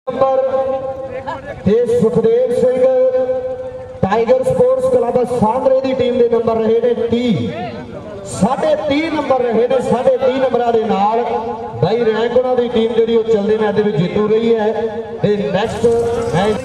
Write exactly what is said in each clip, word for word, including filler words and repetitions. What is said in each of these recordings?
Sukhdev Singh tiger sports club Sangre की team के number रहे ने तीह साढ़े तीह नंबर रहे ने साढ़े तीह नंबर के नाल भाई रैंक उन्होंने टीम जी चलते मैच में जीतू रही है। नैक्सट मैच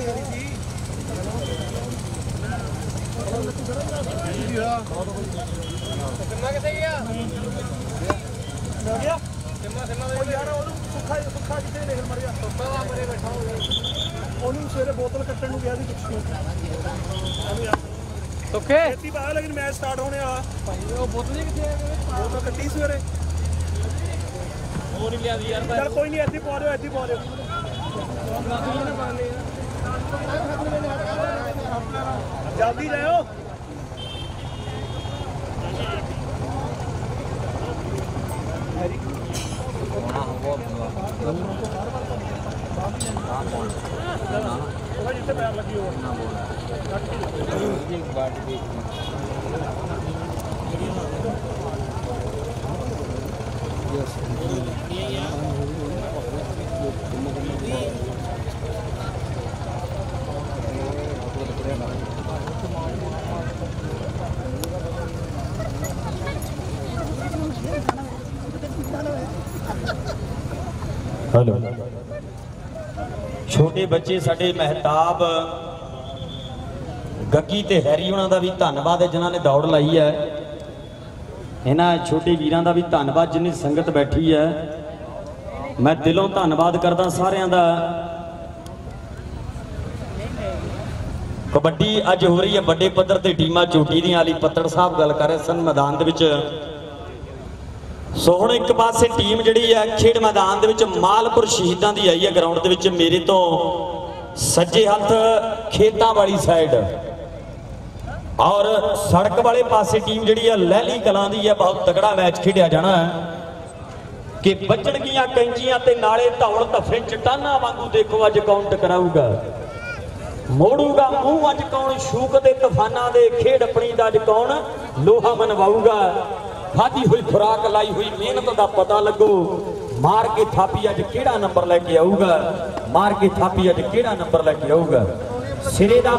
बोतल कट्टन गया लेकिन मैच स्टार्ट होने बोतल बोतल कट्टी सवेरे चल कोई नहीं ऐसी पा रहे हो ऐसी पा रहे हो जल्दी जाओ जिससे पैर लगी हो हेलो छोटे बच्चे साडे महताब गग्गी ते हैरी उन्हां दा भी धन्नवाद है जिन्हां ने दौड़ लाई है। इन्हां छोटे वीरां दा भी धन्नवाद जिन्नी संगत बैठी है। मैं दिलों धन्नवाद करदा सारियां दा। कबड्डी अज हो रही है बड़े पद्धर ते टीमां चोटी दी अली पत्तड़ साहब गल कर रहे सन मैदान दे विच। सो हुण एक पासे टीम जिहड़ी है खेड मैदान दे विच मालपुर शहीदां दी आई है ग्राउंड दे विच मेरे तो सज्जे हथ खेतां वाली साइड और सड़क वाले पासे टीम जिहड़ी है लहली कलां दी है। बहुत तगड़ा मैच खेडिया जाना है कि बचणगियां कैंचियां ते नाले धौल धफे चट्टाना वांगू देखो अज कौन टकराऊगा मोड़ूगा मूंह अज कौन शूक दे तूफानां दे खेड अपनी दा अज कौन लोहा मनवाऊगा। खाधी हुई खुराक लाई हुई मेहनत का पता लगो मार के थापी अज केड़ा नंबर लेके आऊगा मार के थापी अज केड़ा नंबर लेके आऊगा सिरे दा।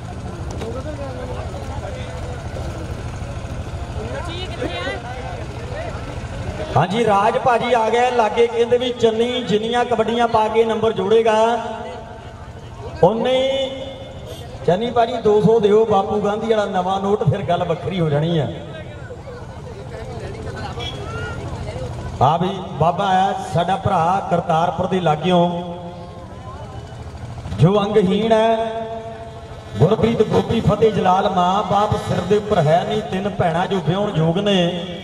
हाँ जी राज भाजी आ गए लागे कहते भी चन्नी जिन्नियां कबड्डियां पा के नंबर जोड़ेगा उन्ने चन्नी भाजी दो सौ दिओ बापू गांधी वाला नवा नोट फिर गल वक्री हो जानी है। हाँ भी बाबा आया साडा भरा करतारपुर के लागियों जो अंगहीन है गुरप्रीत गोपी फतेह जलाल मां बाप सिर दे उपर है नहीं तीन भैणा जो ब्याहण योग ने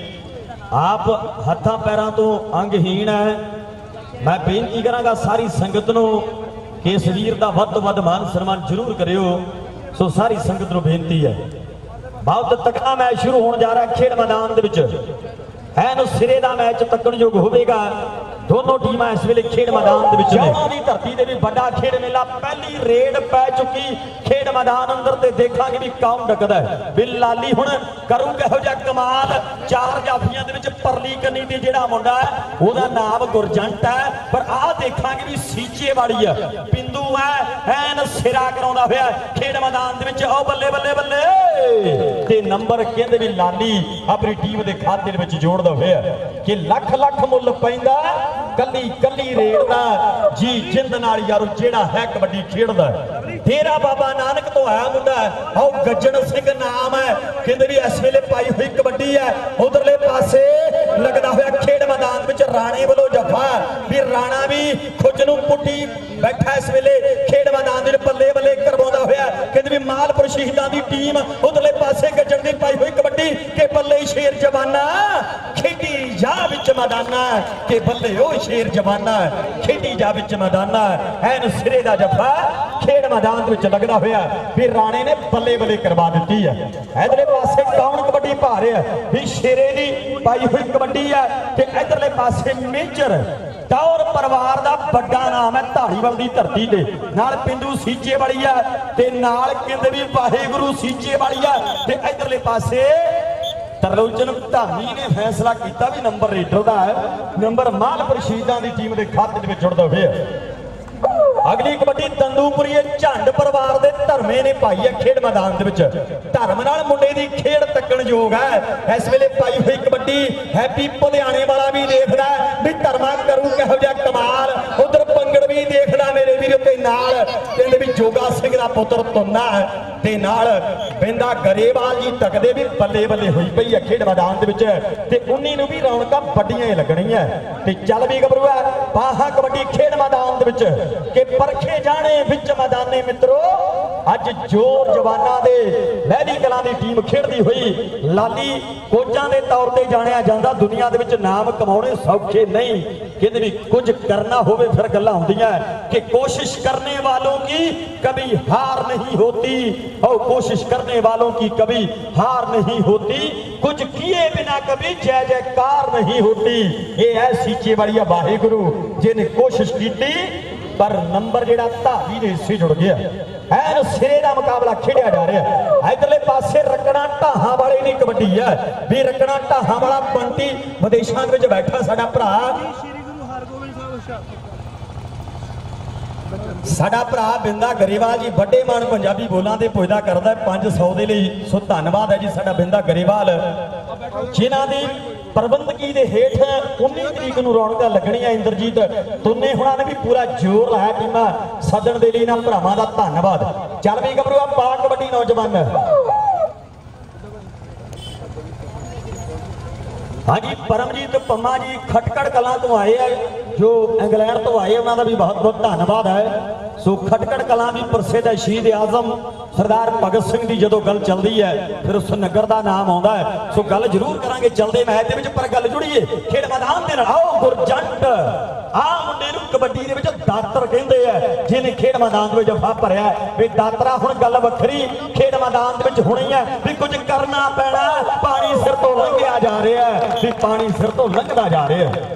आप हत्थां पैरां तो अंगहीन है। मैं बेनती करांगा सारी संगत नूं कि इस वीर दा वध तो वध मान सन्मान जरूर करियो। सो सारी संगत नूं बेनती है। बहुत तगड़ा मैच शुरू होने जा रहा है खेड मैदान दे विच है नो सिरे दा मैच तकड़ योग होवेगा। दोनों टीमां इस वेले खेड मैदान दे विच ने दी धरती दे भी बड़ा खेड मेला पहली रेड पै चुकी खेड मैदान अंदर ते देखांगे भी कौन डकदा है। बिलाली हुण करू किहो जिहा कमाल चार जाफियां दे विच परली कन्नी ते जेड़ा मुंडा है ओदा नाम गुरजंट है पर आ देखांगे भी सीचे वाली है बिंदु है ऐन सिरा कराउंदा होया खेड मैदान दे विच ओ बल्ले बल्ले बल्ले ते नंबर कहंदे भी लाली अपनी टीम दे खाते दे विच जोड़दा होया कि लख लख मुੱਲ पैंदा कली कली रेड़दा जी जिंद नाल यारो जेड़ा है कबड्डी खेड़दा डेरा बाबा नानक तो आया मुंडा आओ गज्जन सिंह नाम है कहंदे भी इस वेले पाई हुई कबड्डी है। उधरले पासे लगदा होया खेड मैदान विच राणे वालों जफा भी राणा भी खुज नूं पुट्टी बैठा इस वेले खेड मैदान दे बल्ले बल्ले करवाउंदा होया कहंदे भी मालपुर शहीदां दी टीम उधरले पासे गज्जन दी पाई हुई कबड्डी के बल्ले शेर जवाना खेडी जा विच मैदाना के बल्ले ओ शेर जवाना खेडी जा विच मैदाना ऐन सिरे दा जफा खेड मैदान विच लगदा होया भी राणे ने बल्ले बल्ले करवा दित्ती है। इधरले पासे कौन कबड्डी पा रहा है भी शेरे दी पाई हुई कबड्डी है ते इधरले पासे मेजर टौर परिवार का बड़ा नाम है धारीवाल की धरती से नाल पिंडू सीचे वाली है ते नाल कहंदे भी वाहिगुरू सीचे वाली है ते इधरले पासे तरलोचन धामी ने फैसला किया भी नंबर रेडर का है नंबर मालपुर शहीदां की टीम के खाते में जुड़ता हुआ अगली कबड्डी तंदूपुरी झंड परिवार के धर्मे ने पाई है खेड मैदान के विच। धर्म नाल मुंडे दी खेड तकण योग है। इस वेले पाई हुई कबड्डी हैप्पी लुधियाने वाला भी देखदा भी धर्मा करू किहो जिहा कमाल। उधर पंगड़ भी देखदा मेरे वीर ते नाल कहंदे भी जोगा सिंह दा पुत्र तुन्ना ते नाल बिंदा गरेवाल जी तकदे भी बल्ले बल्ले हुई पई है खेड मैदान दे विच ते उन्नी नूं भी रौनकां वड्डियां ही लगणीआं ते चल भी गबरूआ बाहा कबड्डी खेड मैदान दे विच कि परखे जाने विच मैदाने मित्रो। अज जोर जवाना दे लहरी कलां दी टीम खेडदी हुई लाली कोचां दे तौर ते जाणिया जांदा। दुनिया दे विच नाम कमाउणे सौखे नहीं, कहंदे भी कुछ करना होवे फिर गल्लां हुंदियां कि कोशिश करने वालों की कभी हार नहीं होती और कोशिश करने वालों की कभी हार नहीं होती, कुछ किए बिना कभी जय जयकार नहीं होती। ये है सीचे वाली वाहिगुरु जिन्हें कोशिश की पर नंबर जिहड़ा धावी दे हिस्से जुड़ गया। ऐन सिरे का मुकाबला खेडिया जा रहा है। इधरले पासे रकड़ा ढाहां वाले दी कबड्डी है भी रकड़ा ढाहां वाला बंटी विदेशों में बैठा साडा भरा साडा भरा बिंदा गरेवाल जी बड़े मान पंजाबी बोलां ते पुछदा करदा पांच सौ दे लई। सो धन्नवाद है जी साडा बिंदा गरेवाल जिन्हां दी प्रबंधकी दे हेठ उन्नी तरीक नूं रौनकां लगणीआं। इंद्रजीत तुन्ने हुणां ने भी पूरा जोर लाया टीमां सदन दे लई। इन्हां भरावां दा धन्नवाद। चल भी गबरूआ पा कबड्डी नौजवान। हाँ जी परमजीत पम्मा जी खटकड़ कलां तो आए हैं जो इंग्लैंड तो आए उन्होंने भी बहुत बहुत धन्यवाद है। सो खटकड़ कलां भी प्रसिद्ध है शहीद आजम सरदार भगत सिंह की जो गल चलती है फिर उस नगर का नाम आता है। सो गल जरूर करांगे चलते मैच के पर गल जुड़ीए खेड मैदान के आओ गुरजंट आ मुंडे नूं कबड्डी दे विच दातर कहंदे आ जिन्हें खेड मैदान में जफा भरिया भी दातरा हुण गल वखरी खेड मैदान दे विच होनी है भी कुछ करना पैना। पानी सिर तो लंघिया जा रहा है भी पानी सिर तो लंघदा जा रहा है।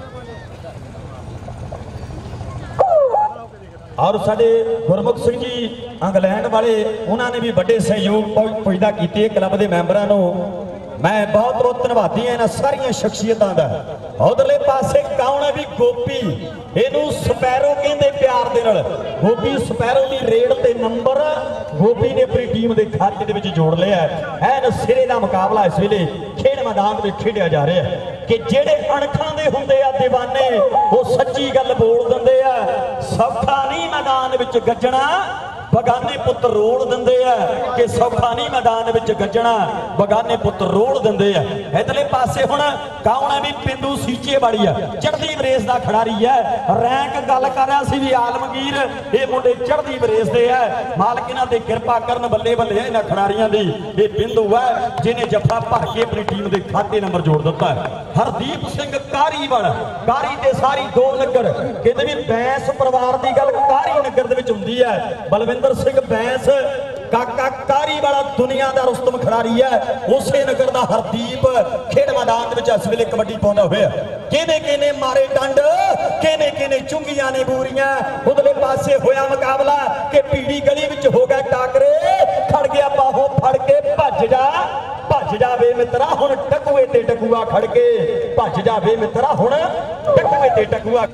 और साडे गुरमुख सिंह जी इंग्लैंड वाले उन्होंने भी बड़े सहयोग पुजदा कीते क्लब के मैंबरां नूं। मैं बहुत बहुत धन्यवादी हाँ इन्हां सारियां शख्सियतां दा। उधरले पासे कौन है भी गोपी इनू स्पैरो कहंदे प्यार दे नाल। गोपी स्पैरो की रेड ते नंबर गोपी ने अपनी टीम के खाते दे विच जोड़ लिया है। एन सिरे का मुकाबला इस वेले खेड मैदान में खेडिया जा रहा है कि जेड़े अणखां दे हुंदे आ दीवाने वो सच्ची गल बोल दिंदे आ। सौखा नहीं मैदान विच गज्जणा बगाने पुत रोल दिंदे आ कि सौखा नहीं मैदान विच गज्जणा बगाने पुत रोल दिंदे आ। इधरले पासे हुण कौन है भी पिंडू सीचे वाली है चढ़दी बरेस का खिडारी है। रैंक गल कर रहा सी भी आलमगीर ये मुंडे चढ़दी बरेस दे है। मालक इन्हां ते किरपा करन बल्ले बल्ले इन्हां खिडारियां दी। ये पिंडू है जिन्हें जफा भर के अपनी टीम के खाते नंबर जोड़ दिता है। हरदीप सिंह कारीवाल कारी ते सारी दो नगर कहते भी बैंस परिवार की गल कारी नगर दे विच हुंदी है। बलविंदर सिंह बैंस काका कारी वाला दुनिया का रुस्तम खिडारी है उसे नगर का हरदीप खेड मैदान में इस वेले कबड्डी पाउंदा होया। किने किने मारे डंड किने किने चुंगियां ने बूरियां। उधरले पासे होया मुकाबला कि पीड़ी गली में हो गए टाकरे खड़ गया बाहों फड़ के भज जा भज जा वे मित्रा हुण टकुए ते टकुआ खड़ के भज जा वे मित्रा हुण टकुए ते टकुआ।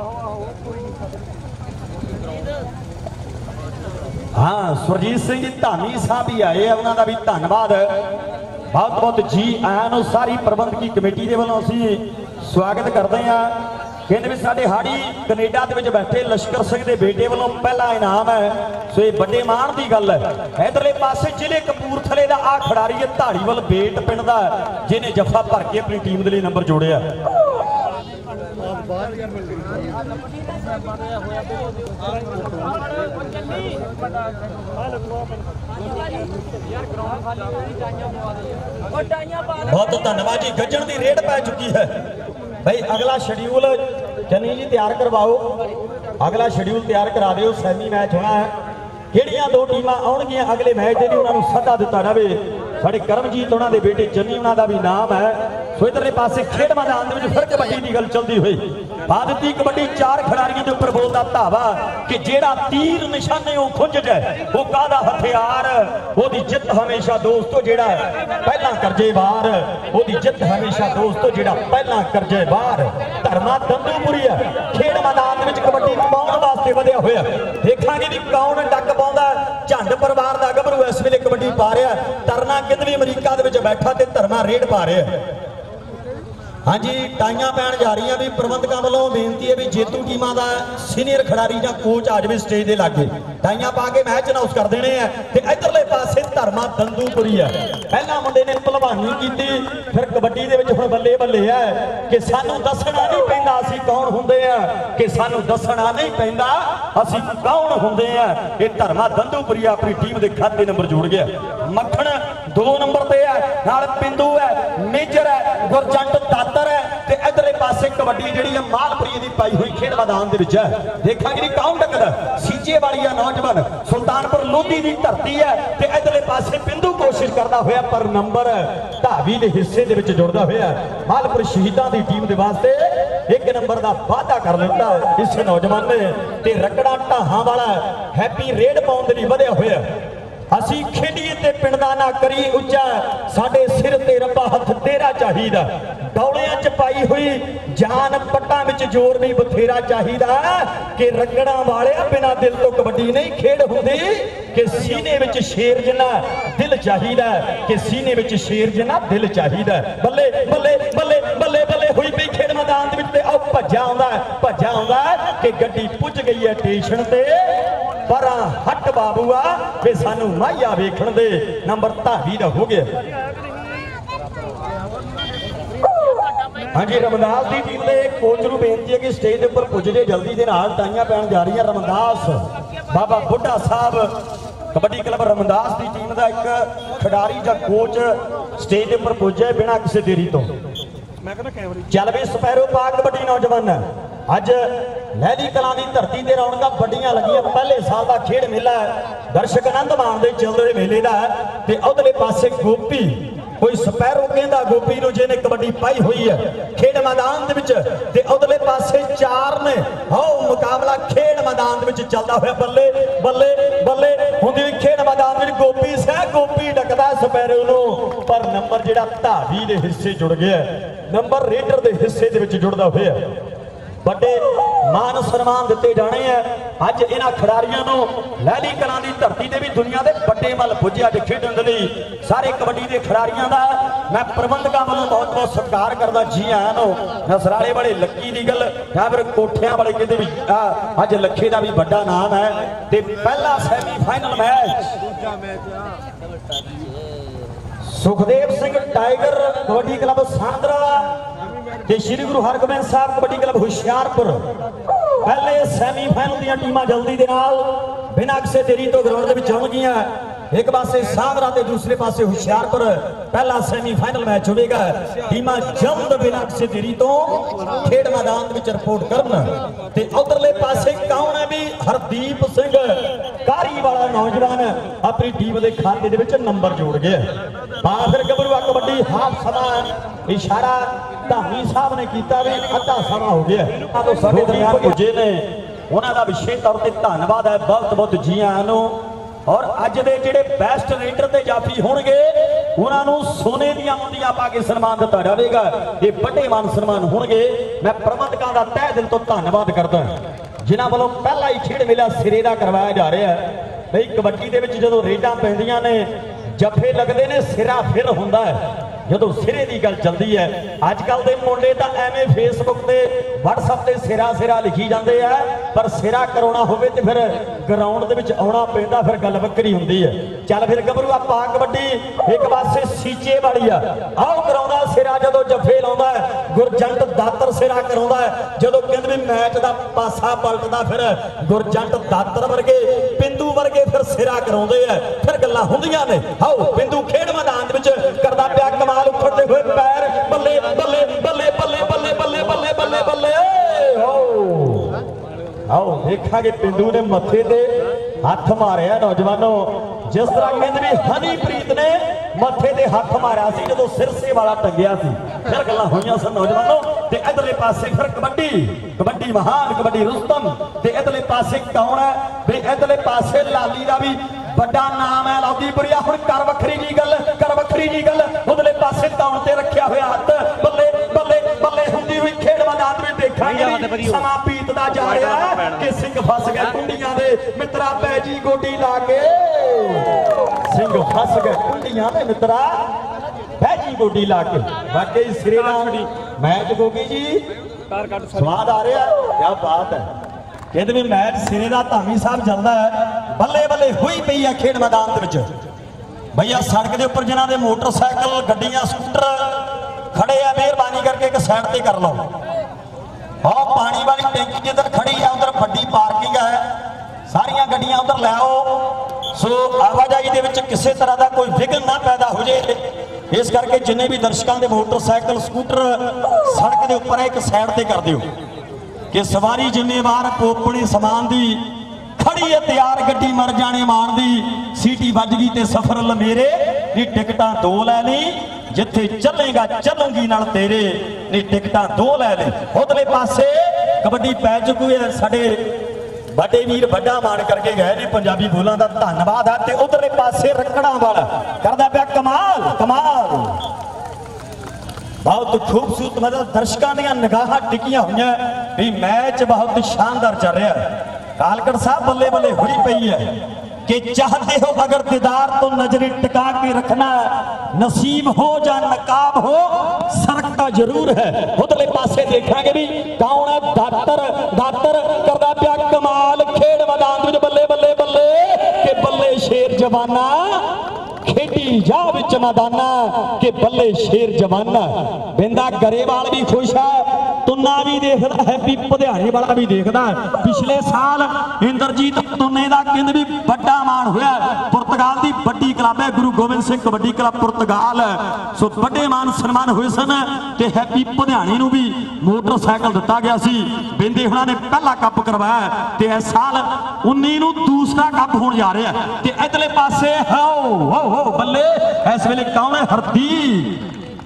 हाँ सुरजीत सिंह जी धामी साहब भी आए हैं उन्होंने भी धन्यवाद बहुत बहुत जी आया सारी प्रबंधकी कमेटी के वालों असीं स्वागत करते हैं। कहते भी साढ़े हाड़ी कनेडा के बैठे लश्कर सिंह के बेटे वालों पहला इनाम है। सो ये बड़े मान की गल है। इधरले पासे जिले कपूरथले का आ खिडारी है धारीवाल बेट पिंड का जिन्हें जफा भर के अपनी टीम के लिए नंबर जोड़िया। बहुत धन्यवाद जी गजन की रेड पै चुकी है भाई। अगला शेड्यूल चनी जी तैयार करवाओ अगला शेड्यूल तैयार करा दो। सैमी मैच होना है किहड़ियां दो टीमां आउणगियां अगले मैच दे उन्होंने सदा दिता जाए। साडे करमजीत उन्होंने दे बेटे चन्नी उन्होंने का भी नाम है। सो इधरले पासे खेड मैदान में फिर कबड्डी की गल चलती हुई पा दी कबड्डी चार खिडारियों के उपर बोलता धावा कि जेड़ा तीर निशाने वो खुंज जाए वो कादा हथियार ओदी जित हमेशा दोस्तों जेड़ा पहला करजे बार ओदी जित हमेशा दोस्तों जेड़ा पहला करजे बार धर्मा दंदूपुरी है खेड मैदान में कबड्डी पाउण वास्ते वधिया होया देखांगे भी कौन डक पाउंदा झंड परिवार का गभरू इस वेले कबड्डी पा रहा तरना कितनी अमरीका दे विच बैठा ते धर्मा रेड पा रहा हाँ जी टाइयां पैण जा रही भी प्रबंधकों वालों बेनती है भी जेतू टीमां दा सीनियर खिडारी जां कोच आज भी स्टेज दे लागे टाइयां पा के मैच अनाउंस कर देने हैं ते इधरले पासे धर्मा दंदूपुरी है पहला मुंडे ने भलवानी कीती फिर कबड्डी दे विच हुण बल्ले बल्ले है कि सानू दसना नहीं पैंदा असीं कौन हुंदे आ कि सानू दसना नहीं पैंदा असीं कौन हुंदे आ ये धर्मा दंदूपुरी अपनी टीम दे खाते नंबर जोड़ गया मक्खण दो नंबर ते है नाल पिंदू है मेजर है गुरजंट दातर है ते इधरले पासे कबड्डी जिहड़ी है मालपुरी दी पाई हुई खेड मैदान दे विच है देखांगे नी कौन टक्कर सीजे वाली है नौजवान सुल्तानपुर लोधी दी धरती है ते इधरले पासे पिंदू कोशिश करदा होया पर नंबर ढाबी दे हिस्से दे विच जुड़दा होया मालपुर शहीदां दी टीम दे वास्ते एक नंबर दा वादा कर लिता इस नौजवान ने ते रकड़ा ढाहां वाला हैप्पी रेड पाउण दे लई वधिया होया असी खेडीए ते पिंड दा ना करी उच्चा साडे सिर ते रब्बा हथ तेरा चाहिदा डौलियां च पाई हुई जान पट्टां विच जोर नहीं बथेरा चाहिदा कि रगड़ा वाले बिना दिल तो कबड्डी नहीं खेड हुंदी कि सीने विच शेर जिन्ना दिल चाहिदा कि सीने विच शेर जिन्ना दिल चाहिदा बल्ले बल्ले बल्ले बल्ले बल्ले हुई पई खेड मैदान दे विच ते आ भज्जा आउंदा भज्जा आउंदा कि गड्डी पुज गई है स्टेशन ते पर हट बाबूआ वे सानू माहिया वेखण दे नंबर धावी दा हो गया हाँ जी रमदास की टीम के कोच नूं बेनती है कि स्टेज पर पुज जे जल्दी दे नाल टाइयां पैण जा रही है रमदास बाबा बुढ़ा साहब कबड्डी क्लब रमदास की टीम का एक खिडारी जां कोच स्टेज पर पुजे बिना किसी देरी तो चल भी स्पैरो पा कबड्डी नौजवान अज लहरी कलां की धरती से रौनक बड़ियां लगियां पहले साल का खेड मेला दर्शक आनंद माणदे चलदे मेले का ते उधरले पासे गोपी कोई स्पैरो कहंदा गोपी नूं जिहने कबड्डी पाई हुई है खेड मैदान दे विच ते उधरले पासे चार ने आओ मुकाबला खेड मैदान दे विच चलदा होया बल्ले बल्ले बल्ले हुंदी हुई खेड मैदान विच गोपी सह गोपी डकदा स्पैरो नूं पर नंबर जिहड़ा धावी दे हिस्से जुड़ गया नंबर रेडर दे हिस्से दे विच जुड़दा होया बड़े मान सन्मान दिते जाने हैं अज इन्हां खिडारियों नूं लहरी कलां दी धरती ते भी दुनिया दे बड़े मल पुजे अज खेडण दे लई सारे कबड्डी दे खिडारियों दा मैं प्रबंधकां वालों बहुत बहुत सत्कार करदा जी आयां नूं नसराले वाले लक्की दी गल या फिर कोठियां वाले कहंदे भी अज लखे दा भी बड़ा नाम है ते पहला semifinal match Sukhdev Singh tiger kabaddi club Sandra Shri Guru Hargobind साहब कबड्डी क्लब हुशियारपुर पहले सैमीफाइनल दी टीमां जल्दी दे नाल बिना किसी देरी तो ग्राउंड दे विच आउणगीआं एक पासे सांगरा ते दूसरे पासे हुशियारपुर पहला सैमीफाइनल मैच होगा टीमां जल्द बिना किसी देरी तो खेड मैदान विच रिपोर्ट करन ते उधरले पासे कौन है भी हरदीप सिंह कारी वाला नौजवान अपनी टीम के खाते दे विच नंबर जोड़ गया पा फिर गबरू कबड्डी हाफ समा इशारा धामी साहब ने किया भी अद्धा समा हो गया तो साडे दरमियान पुजे ने उन्हां दा विशेष तौर ते धन्नवाद है बहुत बहुत जी आयां नूं और अज दे जिहड़े बेस्ट रेडर ते जाफी होणगे उन्हां नूं सोने दीआं मुंदियां पा के सन्मान दिता जाएगा ये बड़े मान सन्मान होणगे मैं प्रबंधकां दा तहे दिल तो धन्नवाद करदा जिन्हां वालों पहला ही खेड मेला सिरे दा करवाया जा रहा है बई कबड्डी दे विच जदों रेडां पैंदियां ने जफे लगदे ने सिरा फिर हुंदा है जदों सिरे की गल चलती है अजकल के मुंडे तो एवं फेसबुक से वट्सअप से सिरा सिरा लिखी जाते हैं पर सिरा कराना होवे ते फिर ग्राउंड दे विच आउणा पैंदा फिर गल वक्री हुंदी है चल फिर गबरू आपां कबड्डी एक पासे सीचे वाली आ आओ कराउंदा सिरा जदों जफे लाउंदा गुरजंट दातर सिरा कराउंदा जदों कहंदे भी मैच दा पासा पलटदा फिर गुरजंट दातर वर्गे पिंदू वर्गे फिर सिरा कराउंदे आ फिर गल्लां हुंदियां ने आओ पिंदू खेड मैदान विच करदा पिया कमाल उखड़ते हुए पैर बल्ले बल्ले बल्ले बल्ले बल्ले बल्ले बल्ले बल्ले बल्ले आओ देखा कि पिंडू ने मथे ते हाथ मारिया नौजवानों जिस तरह कहते भी हनीप्रीत ने मथे ते हाथ मारिया सी जदों सिरसे वाला टंगिया सी फिर गल्लां होईयां सन नौजवानों ਤੇ ਇਧਰਲੇ ਪਾਸੇ ਫਿਰ ਕਬੱਡੀ ਕਬੱਡੀ ਮਹਾਨ ਕਬੱਡੀ ਰੁਸਤਮ ਤੇ ਇਧਰਲੇ ਪਾਸੇ ਕੌਣ ਹੈ ਵੀ ਇਧਰਲੇ ਪਾਸੇ ਲਾਲੀ ਦਾ ਵੀ ਵੱਡਾ ਨਾਮ ਹੈ ਲੌਦੀਪੁਰੀਆ। ਹੁਣ ਕਰ ਵੱਖਰੀ ਜੀ ਗੱਲ ਕਰ ਵੱਖਰੀ ਜੀ ਗੱਲ ਉਧਰਲੇ ਪਾਸੇ ਤੌਣ ਤੇ ਰੱਖਿਆ ਹੋਇਆ ਹੱਥ ਬੱਲੇ ਬੱਲੇ ਬੱਲੇ ਹੁੰਦੀ ਹੋਈ ਖੇਡ ਮੈਦਾਨ ਵਿੱਚ ਦੇਖਾਂਗੇ ਸਮਾਂ ਬੀਤਦਾ ਜਾ ਰਿਹਾ ਕਿ ਸਿੰਘ ਫਸ ਗਏ ਕੁੰਡੀਆਂ ਦੇ ਮਿੱਤਰਾ ਪੈ ਜੀ ਗੋਡੀ ਲਾ ਕੇ ਸਿੰਘ ਫਸ ਗਏ ਕੁੰਡੀਆਂ ਦੇ ਮਿੱਤਰਾ ਪੈ ਜੀ ਗੋਡੀ ਲਾ ਕੇ। ਵਾਕਈ ਸਿਰੇ ਦਾ ਮੈਚ ਗੋਗੀ ਜੀ ਸਵਾਦ ਆ ਰਿਹਾ ਕੀ ਬਾਤ ਹੈ। कहते भी मैच सिरे का धामी साहब चलता है बल्ले बल्ले हुई पई है खेड मैदान के विच भैया सड़क के उपर जिन्होंने मोटरसाइकिल गड्डियां स्कूटर खड़े है मेहरबानी करके एक साइड से कर लो। और पानी वाली टैंकी जिधर खड़ी है उधर बड़ी पार्किंग है सारिया गड्डियां उधर लै आओ सो आवाजाही के विच किसी तरह का कोई विघन ना पैदा हो जाए इस करके जिन्हें भी दर्शकों के मोटरसाइकिल स्कूटर सड़क के उपर एक साइड से कर दिओ कि सवारी जिम्मेवार पोपड़ी समान दी खड़ी है तैयार गड्डी मर जाने मान दी सीटी बज गई ते सफर लमेरे नी टिकटा दो लै ली जिथे चलेगा चलूंगी नाल तेरे नी टिकटा दो लै ली। उधरले पासे कबड्डी पै चुकी है साडे बड़े वीर बड़ा मान करके गए ने पंजाबी बोलों का धन्यवाद है। ते उधरले पासे रखड़ा वाला करदा पिया कमाल कमाल बहुत खूबसूरत मतलब दर्शकों दी निगाह टिकियां हुई भी मैच बहुत शानदार चल रहा है। कालकट साहब बल्ले बल्ले हुई पई है कि चाहते हो अगर दीदार तो नजरें टिका के रखना नसीब हो या नकाब हो सरकता जरूर है। उधरले पासे देखेंगे भी कौन है दातर दातर करदा पिया कमाल खेड मैदान में बल्ले बल्ले बल्ले के बल्ले शेर जवाना खेडी जा विच मैदाना के बल्ले शेर जवाना। बिंदा गरेवाल भी खुश है तुन्ना भी देखदा है भी पधियाने वाला भी देखदा है। पिछले साल इंद्रजीत तुन्ने का कहंदे भी बड़ा मान होया पुर्तगाल की बड़ी क्लब है गुरु गोबिंद सिंह कबड्डी क्लब पुर्तगाल सो बड़े मान सन्मान हुए सन ते हैप्पी पधियाने नूं भी मोटरसाइकिल दिता गया सी। बिंदे हुणां ने पहला कप करवाया ते इस साल उन्नीस नूं दूसरा कप होण जा रहा है। ते इधरले पासे हो हो हो बल्ले इस वेले कौन है हरदीप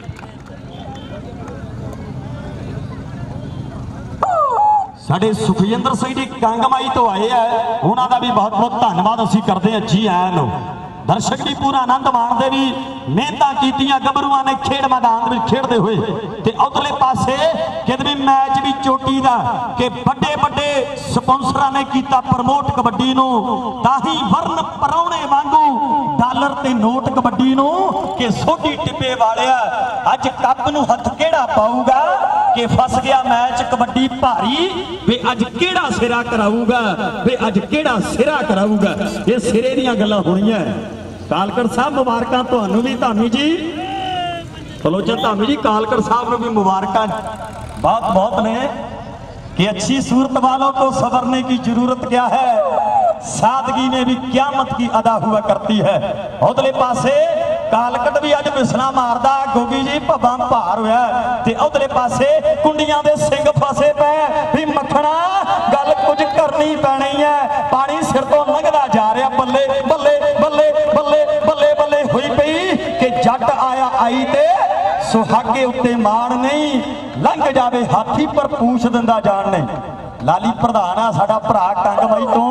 साडे सुखजिंदर सिंह जी कंगमाई तो आए हैं उन्होंने भी बहुत बहुत धन्यवाद असीं करते हैं जी आए लो। दर्शक भी पूरा आनंद माणते भी मेहनत कीतियां गभरुआं ने खेड मैदान में खेडते हुए ते उधरले पासे कहते भी मैच भी चोटी दा कि बड़े बड़े स्पॉन्सरां ने कीता प्रमोट कबड्डी नूं ताही वर्ण परौणे वांगू डॉलर ते नोट कबड्डी नूं कि सोढी टिब्बे वालिया अज कप नूं हथ किहड़ा पाऊगा कि फस गया मैच कबड्डी भारी वे अज किहड़ा सिरा कराऊगा वे अज किहड़ा सिरा कराऊगा। ये सिरे दीयां गल्लां होणीआं। कालकट साहब मुबारक तुहानूं भी धामी जी फलोचन धामी जी कालकट साहब नूं भी मुबारक बहुत बहुत ने कि अच्छी सूरत वालों को संवरने की जरूरत क्या है सादगी में भी क़यामत की अदा हुआ करती है। उधरले पासे कालकट भी अज मिसला मारदा गोगी जी भब्बा भार होया ते उधरले पासे कुंडियां दे सिंग फसे पे भी मखना गल कुछ करनी पैनी है पानी सिर तो लंघदा जा रहा बल्ले बल्ले बल्ले बल्ले बल्ले बल्ले हुई पई कि जट आया आई ते सुहागे उत्ते मान नहीं लंघ जावे हाथी पर पूछ दिंदा जान नहीं। लाली प्रधान आ साडा भरा कंगमाई तो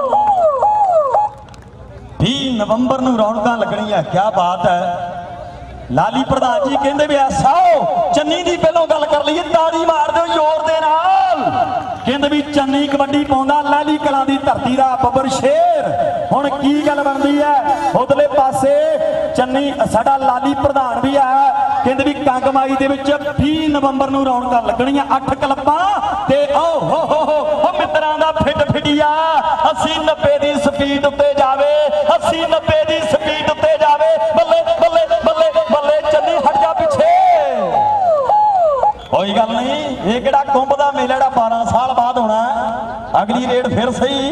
बीस नवंबर नूं रौनकां लगणीआं क्या बात है। लाली प्रधान जी कहंदे भी ऐसा हो चन्नी दी पहलों गल कर लईए ताड़ी मार दो जोर दे नाल कहंदे भी चन्नी कबड्डी पाउंदा लाली कलां दी धरती दा बब्बर शेर हुण की गल बनदी है। उधरले पासे चन्नी साडा लाली प्रधान भी है कहंदे भी कंगमाई दे विच बीस नवंबर नूं रौनकां लगणीआं अठ क्लबां ते ओ हो हो हो मित्रां दा फिट फिटिया अस्सी नब्बे दी स्पीड उत्ते जावे अस्सी नब्बे दी स्पीड उत्ते जावे बल्ले बल्ले बल्ले बल्ले चन्नी हट जा पिछे कोई गल नहीं ये किहड़ा कुंभ दा मेला जिहड़ा बारह साल बाद होना अगली रेड फिर सही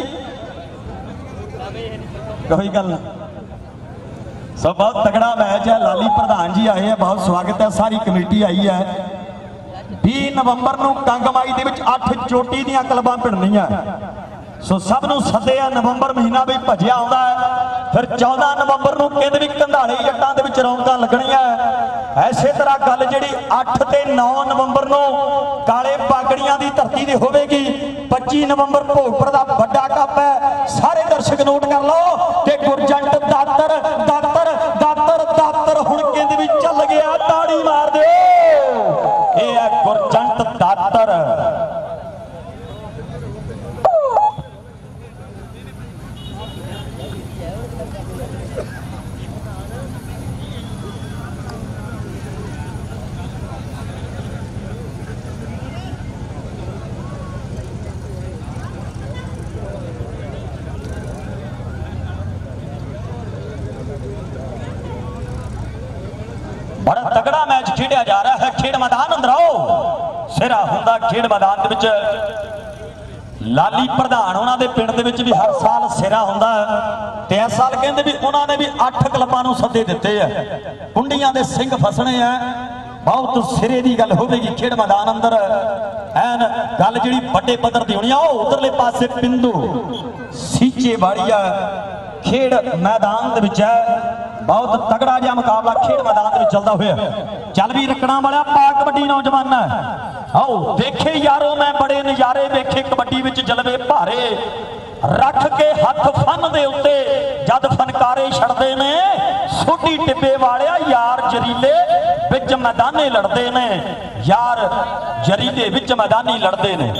कोई गल नहीं। सब बहुत तगड़ा मैच है। लाली प्रधान जी आए हैं बहुत स्वागत है सारी कमेटी आई है। बीस नवंबर नूं कंगमाई दे विच अठ चोटी दीयां क्लबां भिड़नियां सो सब नूं सद्दिया नवंबर महीना भी भजिया आउंदा है। फिर चौदह नवंबर नूं कहंदे भी कंधाली जट्टां दे विच रौनकां लगणीਆਂ। इसे तरह गल जिहड़ी अठ ते नौ नवंबर नूं काले पागड़ियां दी धरती ते होवेगी। पच्ची नवंबर भोगपुर दा वड्डा कप है। सारे दर्शक नोट कर लो कि गुरजंट दातर दातर दातर दातर हुण कहंदे भी चल गया, ताड़ी मार दे। ये है गुरजंट दातर। बड़ा तगड़ा मैच खेड़ा जा रहा है। खेड मैदान अंदर आओ, सिरा हुंदा खेड मैदान दे विच लाली प्रधान उन्हां दे पिंड दे विच भी हर साल सिरा हुंदा है। ते इस साल कहंदे भी उन्हां ने भी अठ क्लबां नूं सद्दे दित्ते है। कुंडियां दे सिंह फसणे है। बहुत सिरे की गल होगी खेड मैदान अंदर। एन गल जिहड़ी वड्डे पद्धर दी होनी आ। उधरले पासे पिंदू सीचे वाड़िया खेड मैदान दे विच है। बहुत तगड़ा जिहा मुकाबला खेड मैदान दे विच चलदा होया। चल भी रखना वाला पा कबड्डी नौजवान आओ देखे यारो मैं बड़े नज़ारे वेखे कबड्डी विच जलवे भारे। रख के हथ फन दे उत्ते जद फनकारे छड़दे ने। सोटी टिब्बे वालिया यार जरीले विच मैदाने लड़दे ने। यार जरीले विच मैदानी लड़दे ने।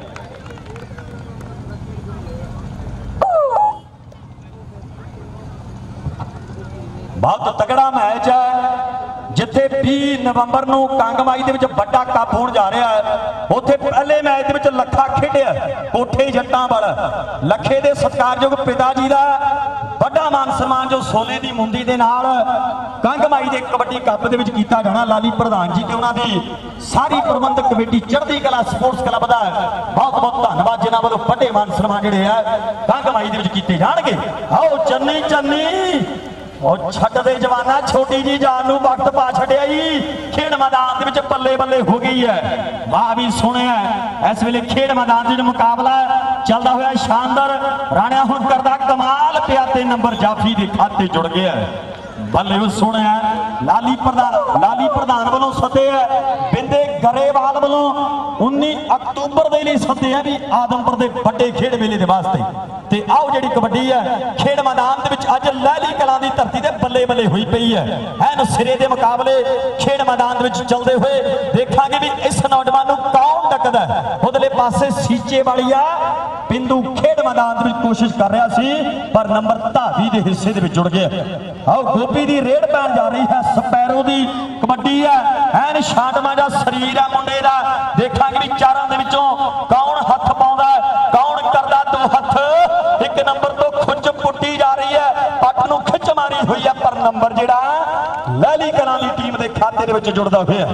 बहुत तगड़ा मैच है। जिथे बीस नवंबर नूं कांगमाई दे विच वड्डा कप होण जा रहा है। उत्थे पहले मैच दे विच लखा खेडिया कोठे जट्टां वाला। लखे दे सत्कारयोग पिता जी दा वड्डा मान सम्मान जो सोने की मुंदी दे नाल कांगमाई दे कबड्डी कप दे विच कीता जाना। लाली प्रधान जी ते उन्हां दी सारी प्रबंधक कमेटी चढ़दी कला स्पोर्ट्स क्लब दा बहुत बहुत धन्नवाद जिन्हां वल्लों वड्डे मान सम्मान जिहड़े आ कांगमाई दे विच कीते जाणगे। आओ चन्नी चन्नी और छट दे जवाना छोटी जी जान नूं वक्त पा छड़िया जी। खेड मैदान दे विच बल्ले बल्ले हो गई है। वाह भी सुनिया इस वेले खेड मैदान दे मुकाबला चलदा होया शानदार। राणा हुण करदा कमाल पिया ते नंबर जाफी दे खाते जुड़ गया। बल्ले सुनिया लाली प्रधान लाली प्रधान वालों सदे है। बिंदे गरेवाल वालों उन्नीस अक्तूबर दे लई सदे है भी आदमपुर दे बड़े खेड मेले दे वास्ते। ते आओ जिहड़ी कबड्डी है खेड मैदान दे विच अज लहली कलां दी धरती ते बल्ले बल्ले हुई पई है। ऐन सिरे दे मुकाबले खेड मैदान दे विच चलदे हुए देखांगे भी इस नौजवान नूं कौन टकदा है। उधरले पासे सीचे वालिया बिंदु खेड मैदान दे विच कोशिश कर रहा सी पर नंबर धावी दे हिस्से दे विच जुड़ गया। आओ गोपी दी रेड पैण जा रही है। स्पैरो दी कबड्डी है। ऐन शांतमा जा शरीर है मुंडे दा। देखांगे भी चारां दे विचों कौन हथ पाउंदा कौन करदा दो हथ। एक नंबर तो खुंज पुट्टी जा रही है। पट नूं खिच मारी हुई है पर नंबर जिहड़ा लहली कलां दी टीम दे खाते दे विच जुड़दा होया।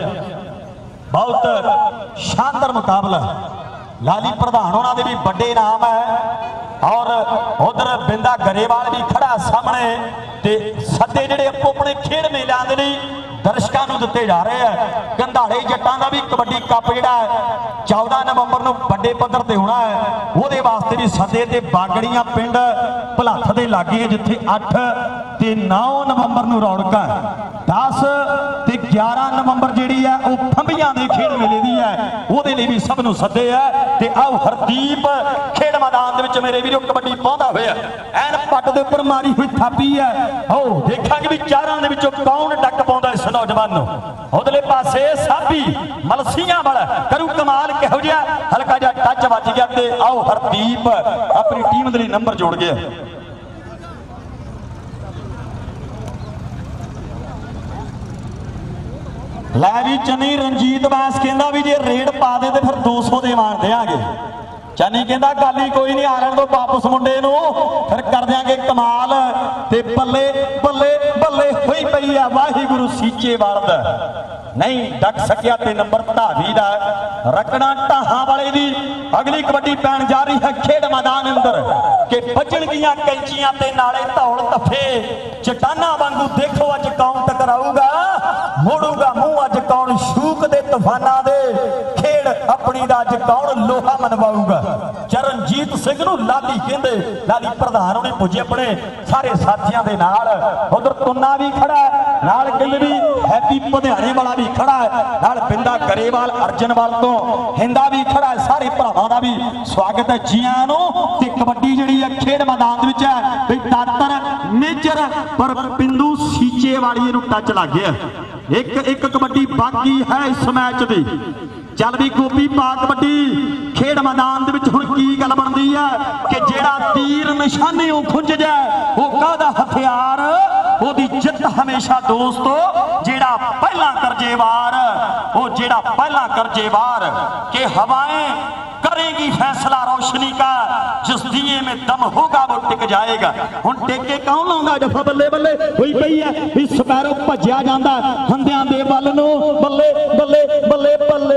बहुत शानदार मुकाबला। लाली प्रधान उन्हां दे भी बड़े नाम है और उधर बिंदा गरेवाल भी खड़ा सामने। ते सदे जिहड़े अपो अपने खेड मेलिਆਂ ਦੇ ਲਈ दर्शकों को दिते जा रहे हैं। कंधाले जट्टां दा भी कबड्डी कप जिहड़ा है चौदह नवंबर नूं वड्डे पद्धर ते होना है। उहदे वास्ते भी सदे ते बागड़ियां पिंड भलੱਥ दे लागे जिथे अठ ते नौ नवंबर नूं रौनकां दस ते ग्यारह नवंबर जिहड़ी है वह फंबियां दे खेड मेले दी है। उहदे लई भी सब नूं सदे है। ते आओ हरदीप खेड मैदान दे विच मेरे वीरो कबड्डी पाउंदा होया ऐन पट दे उपर मारी हुई थापी है। आओ देखांगे भी चारां दे विचों कौन डक पाउंदा इस नौजवान नूं। उधरले पासे साबी मलसियां वाला करू कमाल किहो जिहा हल्का जिहा टच वज गया ते आओ हरदीप अपनी टीम दे लई नंबर जोड़ गया। लै भी चन्नी रंजीत बैस कहंदा भी जे रेड पा दे ते फिर दो सौ दे मार देंगे। चन्नी कहंदा गल ही कोई नहीं, आ रन दो वापस मुंडे नूं फिर कर देंगे कमाल। ते बल्ले बल्ले बल्ले हुई पई है वाहिगुरू सीचे वाल दा नहीं डक सकिया ते नंबर धावी दा। रकड़ा ढाहां वाले दी अगली कबड्डी पैण जा रही है खेड मैदान अंदर के बजणगियां कैंचियां ते नाले धौल धफे चट्टाना वांगू। देखो अज कौन टकराऊगा मोड़ूगा मुंह अज कौन शू सूख दे तूफाना दे खेड़ अपनी दा अज कौन लोहा मनवाऊगा। चरणजीत सिंह नूं लाली कहंदे, लाली प्रधान होने पुजे अपने सारे साथियों के नाल। उधर तुन्ना भी खड़ा है, नाल गिल भी, हैप्पी पधियाने वाला भी खड़ा है, नाल बिंदा गरेवाल अर्जनवाल तो हिंदा भी खड़ा है। सारे भरावां दा भी स्वागत है जियां नूं। ते कबड्डी जिहड़ी है खेड मैदान विच है भी दातर मेजर पर पिंदू सीचे वाली नूं टच लग गया। एक एक कबड्डी बाकी है इस मैच दी। चल भी गोपी पा कबड्डी खेड मैदान दे विच हुण की गल बनदी है कि जेड़ा तीर निशाने खुंज जाए वो काहदा हथियार, ओदी जित हमेशा दोस्तों जेड़ा पहला करजे वार, वो जेड़ा पहला करजे वार के हवाएं करेगी फैसला रोशनी का, जिस दिए में दम होगा वो टिक जाएगा। हुण टेके कौन लाउंदा जफा बल्ले बल्ले होई पई है भी स्पैरो भज्जिया जांदा हंदियां दे वल नूं, बल्ले बल्ले बल्ले बल्ले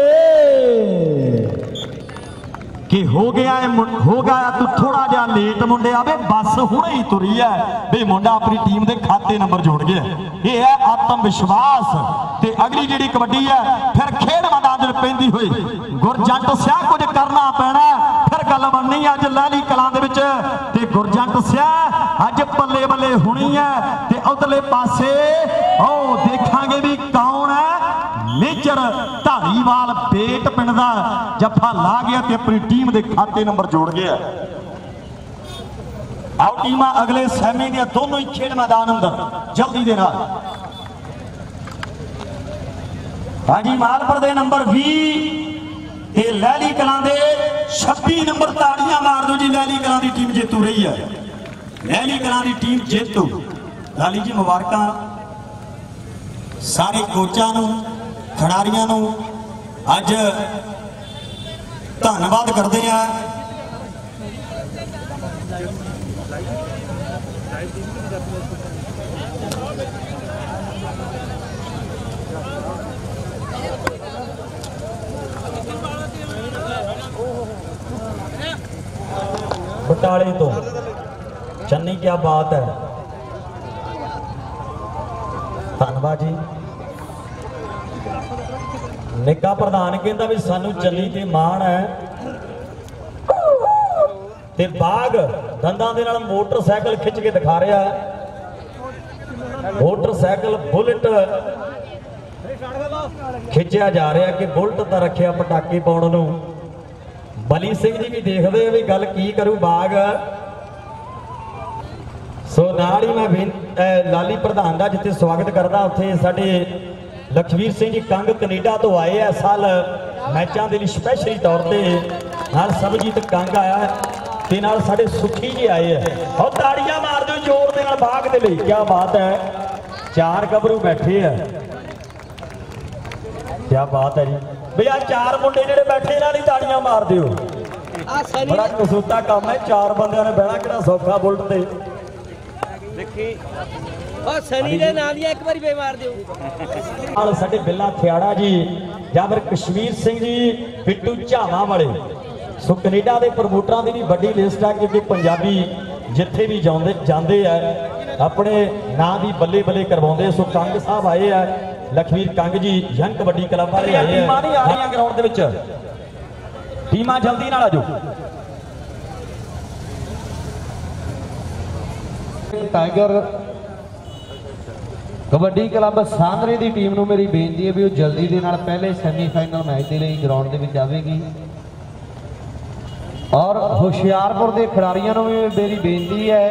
कि हो गया है हो गया तू थोड़ा जा लेट मुंडे आवे बस हुणे ही तुरी है भी मुंडा अपनी टीम के खाते नंबर जोड़ गया। ये है आत्म विश्वास। ते अगली जिहड़ी कबड्डी है फिर खेड मैदान में पैंदी हुई गुरजंट सिया कुछ करना पैना, फिर गल बननी अज लहली कलां दे विच ते गुरजंट सिया अज बल्ले बल्ले होनी है। ते उधरले पासे ओ देखांगे भी कौन है मेजर धारीवाल बेट पिंड दा जफा ला गया ते अपनी टीम के खाते नंबर जोड़ गया। आओ टीमां अगले सैमी दियां दोनों ही खेड मैदान अंदर जल्दी दे नाल। हाजी मालपुर दे नंबर बीस ते लहली कलां दे छब्बी नंबर ताड़ियां मार दो जी। लहली कलां दी टीम जेतू रही है, लहली कलां दी टीम जेतू। लाली जी मुबारकां सारे कोचां नूं खिडारियां नूं अज धन्नवाद करते हैं। बटाले तो चन्नी क्या बात है, धन्नवाद जी। निका प्रधान कहता भी सानू चन्नी ते मान है ते बाग दंदां दे नाल मोटरसाइकिल खिंच के दिखा रहा है। मोटरसाइकिल बुलेट खिंचिया जा रहा है कि बुलेट तो रखिया पटाके पाउण नूं। बली सिंह जी भी देखते भी गल की करूँ बाग। सो नाल ही मैं लाली प्रधान का जिथे स्वागत करता उत्थे साडे लखवीर सिंह जी कंग कनेडा तो आए हैं साल मैचों के लिए स्पैशली तौर पर। नाल सबजीत कंग आया है ते नाल साडे सुखी जी आए हैं। और ताड़ियां मार दो जोर दे नाल बाग दे लई, क्या बात है। चार गबरू बैठे हैं, क्या बात है जी भैया। चार मुंडे जेडे बैठे इन्हां दी ताड़ियां मार दिओ। बड़ा कसूता काम है, चार बंदियां ने बहना किहड़ा सौखा बुलट ते देखी सनी दे नाम दिया एक बारी बे मार दिओ। साडे बिल्ला थियाड़ा जी या फिर कश्मीर सिंह जी बिट्टू झावा वाले। सो कनेडा के प्रमोटरां दी भी वड्डी लिस्ट है क्योंकि पंजाबी जिथे भी जाते जाते हैं अपने नाम की बल्ले बल्ले करवाते। सो कंग साहब आए हैं, लखवीर कंग जी यंग कबड्डी क्लब वाले आए हैं। टीमां नहीं आ रही ग्राउंड दे विच, टीमां जल्दी नाल आ जाओ। टाइगर कबड्डी क्लब सांदरे की टीम नूं मेरी बेनती है भी वो जल्दी दे नाल पहले सैमीफाइनल मैच के लिए ग्राउंड दे विच आवेगी। और हुशियारपुर के खिडारियों नूं भी मेरी बेनती है,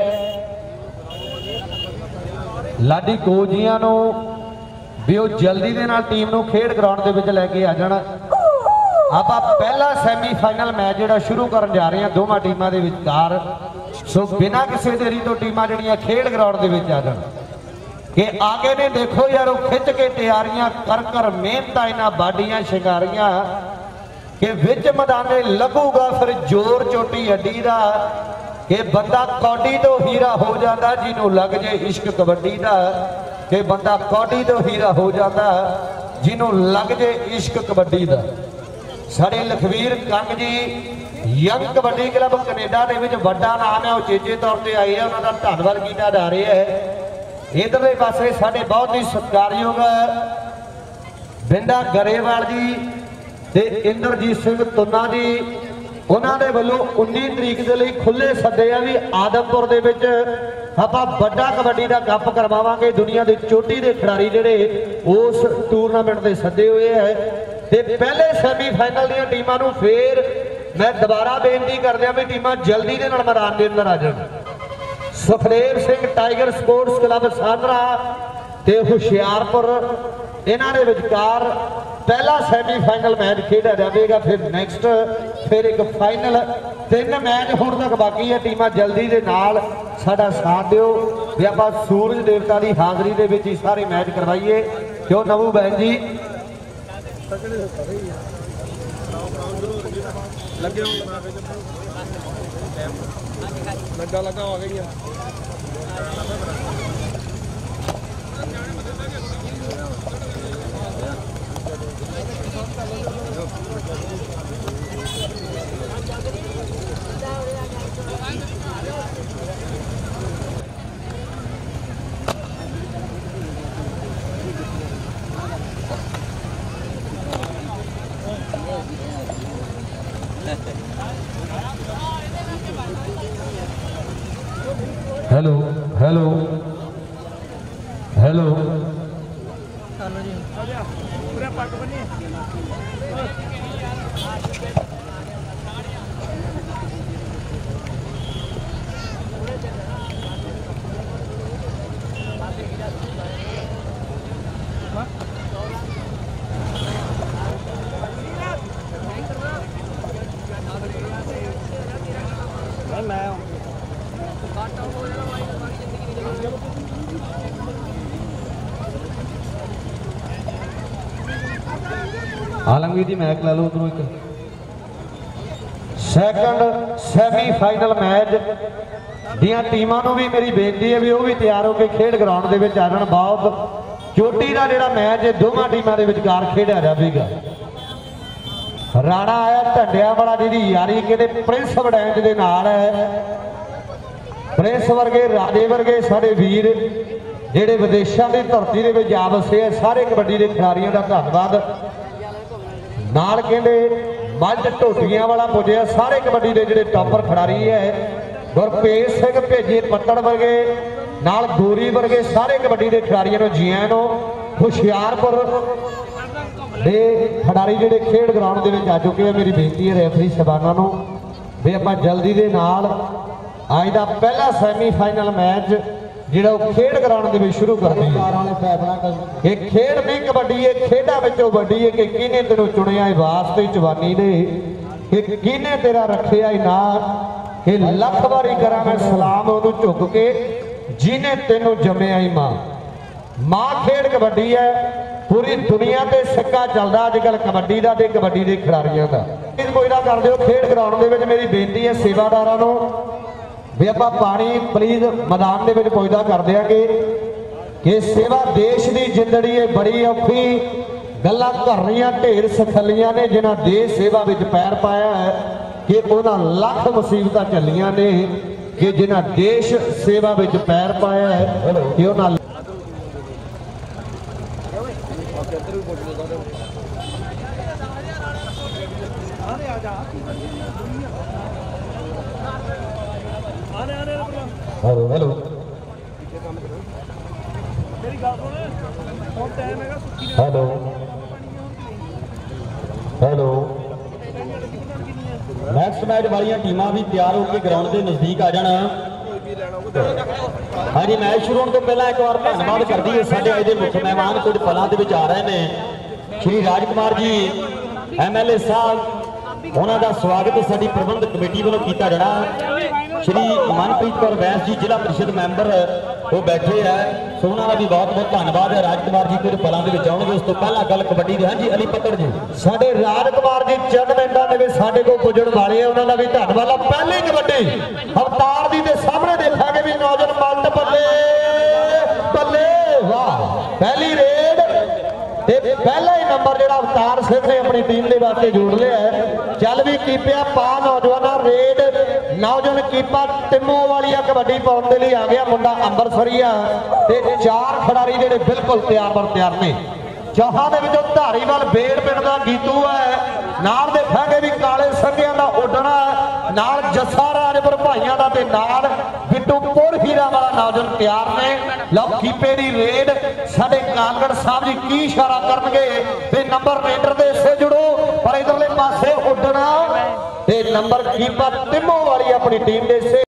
लाडी कोचियां नूं भी वो जल्दी दे नाल टीम नूं खेड ग्राउंड दे विच लैके आ जाण। आपां पहला सैमीफाइनल मैच जिहड़ा शुरू करन जा रहे हैं दोवां टीमां दे विचकार। सो बिना किसी देरी तो टीमां जिहड़ियां खेड ग्राउंड दे विच आ जाण कि आगे ने देखो यार वो खिंच के तैयारियां कर कर मेहनत इन्हां बाडियां शिकारियां कि विच मैदाने लगूगा फिर जोर चोटी हड्डी का कि बंदा कौडी तो हीरा हो जाता जिन्हों लग जाए इश्क कबड्डी का, कि बंदा कौडी तो हीरा हो जाता जिन्हों लग जाए इश्क कबड्डी का। साडे Lakhvir Kang ji young kabaddi club Canada के विच वड्डा नाम है, वो चेचे तौर पर आए हैं, उन्होंने धन्नवाद किया जा रहा है। इधरले पासे साडे बहुत ही सत्कारयोग ਬਿੰਦਾ ਗਰੇਵਾਲ ਜੀ ਤੇ ਇੰਦਰਜੀਤ ਸਿੰਘ ਤੁੰਨਾ ਜੀ ਉਹਨਾਂ ਦੇ ਵੱਲੋਂ ਉੱਨੀ ਤਰੀਕ ਦੇ ਲਈ ਖੁੱਲੇ ਸੱਦੇ ਆ ਵੀ ਆਦਮਪੁਰ ਦੇ ਵਿੱਚ ਆਪਾਂ ਵੱਡਾ ਕਬੱਡੀ ਦਾ ਕੱਪ ਕਰਵਾਵਾਂਗੇ। ਦੁਨੀਆ ਦੇ ਚੋਟੀ ਦੇ ਖਿਡਾਰੀ ਜਿਹੜੇ ਉਸ ਟੂਰਨਾਮੈਂਟ ਦੇ ਸੱਦੇ ਹੋਏ ਹੈ ਤੇ ਪਹਿਲੇ ਸੈਮੀਫਾਈਨਲ ਦੀਆਂ ਟੀਮਾਂ ਨੂੰ ਫੇਰ ਮੈਂ ਦੁਬਾਰਾ ਬੇਨਤੀ ਕਰਦਿਆਂ ਵੀ ਟੀਮਾਂ ਜਲਦੀ ਦੇ ਨਾਲ ਮੈਦਾਨ ਦੇ ਅੰਦਰ ਆ ਜਾਣ। Sukhdev Singh tiger sports club Sandra ਤੇ ਹੁਸ਼ਿਆਰਪੁਰ ਇਹਨਾਂ ਦੇ ਵਿਚਕਾਰ ਪਹਿਲਾ ਸੈਮੀਫਾਈਨਲ ਮੈਚ ਖੇਡਿਆ ਜਾਵੇਗਾ। ਫਿਰ ਨੈਕਸਟ ਫਿਰ ਇੱਕ ਫਾਈਨਲ। ਤਿੰਨ ਮੈਚ ਹੁਣ ਤੱਕ ਬਾਕੀ ਹੈ। ਟੀਮਾਂ ਜਲਦੀ ਦੇ ਨਾਲ ਸਾਡਾ ਸਾਥ ਦਿਓ ਵੀ ਆਪਾਂ ਸੂਰਜ ਦੇਵਤਾ ਦੀ ਹਾਜ਼ਰੀ ਦੇ ਵਿੱਚ ਹੀ ਸਾਰੇ ਮੈਚ ਕਰਵਾਈਏ। ਕਿਉਂ ਨਵੂ ਬੈਨ ਜੀ ਲੱਗੇ ਲੱਗਾ ਲੱਗਾ ਹੋ ਗਈ हेलो हेलो हेलो पूरा पक बनी मैं आलमगीर जी मैच ला लो उधरों एक सैकंड सैमीफाइनल मैच दियां टीमां नूं भी मेरी बेनती है भी वो भी तैयार होकर खेड ग्राउंड दे विच आ जाण। बहुत चोटी का जिहड़ा मैच है दोवां टीमां दे विचकार खेडिया जावेगा। राणा आया ढंडिया वाला जिहदी यारी कहते प्रिंस वड़ैंच दे नाल है। प्रिंस वर्गे राजे वर्गे साडे वीर जिहड़े विदेशों की धरती दे विच जा वसे सारे कबड्डी के खिडारियों का धन्नवाद। नाल कहते मझ ढोटियां वाला पुजया सारे कबड्डी के जिहड़े टॉपर खिडारी है। गुरभेज सिंह भेजे पत्तड़ वर्गे नाल गोरी वर्गे सारे कबड्डी के खिडारियों को जी आयां नूं। हुशियारपुर दे खिडारी जिहड़े खेड ग्राउंड दे विच आ चुके हैं। मेरी बेनती है रैफरी साहबानां नूं भी आपां जल्दी दे नाल अज दा पहला सैमीफाइनल मैच जिहड़ा खेड ग्राउंड दे विच शुरू करते हैं। ये खेड नहीं कबड्डी है खेडा विचों वड्डी है कि किने तैनूं चुनिया है वास्ते जवानी दे कि किने तेरा रखिया ही ना कि लख वारी करा मैं सलाम उहनूं झुक के जिने तैनूं जम्मिया ही मां। मां खेड कबड्डी है पूरी दुनिया ते सिक्का चलदा अजकल कबड्डी दा ते कबड्डी दे खिडारियां दा। कोई ना कर दिओ खेड ग्राउंड दे विच मेरी बेनती है सेवादारां नूं भी आप पानी प्लीज मैदान के पुजदा कर देंगे कि सेवा देश की जिंदड़ी है बड़ी औखी गल्लां करनियां ढेर सखलियां ने जिन्हां देश सेवा में पैर पाया है कि उन्हां लख मुसीबतां चलियां ने कि जिन्हां देश सेवा में पैर पाया है कि उन्हां hello hello hello hello next match वाली टीमां भी तैयार होकर ग्राउंड के नजदीक आ जाना। हाँ जी मैच शुरू होने तो पहला एक बार धन्यवाद कर दी साडे अज दे मुख्य मेहमान कुछ पलों के आ रहे हैं Shri Rajkumar ji M L A Sahib उन्होंने स्वागत साडी प्रबंध कमेटी वालों किया जाना। श्री मनप्रीत कौर बैस जी जिला परिषद मैंबर वो बैठे है सो उन्होंने भी बहुत बहुत धन्यवाद है। राजकुमार जी कुछ पलों के आउणगे उस तो पहला गल कबड्डी दी। हाँ जी अली पत्तड़ जी साडे राजकुमार जी चंद मिनटां दे साडे कोल पुजण वाले हैं उन्होंने भी धन्यवाद। पहली कबड्डी अवतार दी दे सामने देखांगे भी नौजवान मल्ट बल्ले बल्ले वाह पहली रेड ते पहला ही नंबर जो अवतार सिंह ने अपनी टीम के वास्ते जोड़ लिया है। चल भी कीपिया पा नौजवान रेड नौजवान कीपा टिमो वाली कबड्डी पाने के लिए आ गया मुंडा अंबरसरिया ते चार खिडारी जो बिल्कुल तैयार पर तैयार ने ਚਾਹਾਂ ਦੇ ਵਿੱਚੋਂ ਧਾਰੀਵਾਲ ਬੇੜ ਪਿੰਡ ਦਾ ਗੀਤੂ ਹੈ, ਨਾਲ ਦੇ ਫਾਂਗੇ ਵੀ ਕਾਲੇ ਸੰਘਿਆਂ ਦਾ ਉੱਡਣਾ ਹੈ, ਨਾਲ ਜੱਸਾ ਰਾਜਪੁਰ ਭਾਈਆਂ ਦਾ ਤੇ ਨਾਲ ਬਿੱਟੂ ਪੁਰ ਹੀਰਾ ਵਾਲਾ ਨੌਜਵਾਨ ਤਿਆਰ ਨੇ। ਲਓ ਕੀਪੇ ਦੀ ਰੇਡ ਸਾਡੇ ਕਾਨਗੜ ਸਾਹਿਬ ਜੀ ਕੀ ਇਸ਼ਾਰਾ ਕਰਨਗੇ ਤੇ ਨੰਬਰ ਰੇਡਰ ਦੇ ਹਿੱਸੇ ਜੁੜੋ, ਪਰ ਇਧਰਲੇ ਪਾਸੇ ਉੱਡਣਾ ਤੇ ਨੰਬਰ ਕੀਪਰ ਤਿੰਮੋ ਵਾਲੀ ਆਪਣੀ ਟੀਮ ਦੇ ਹਿੱਸੇ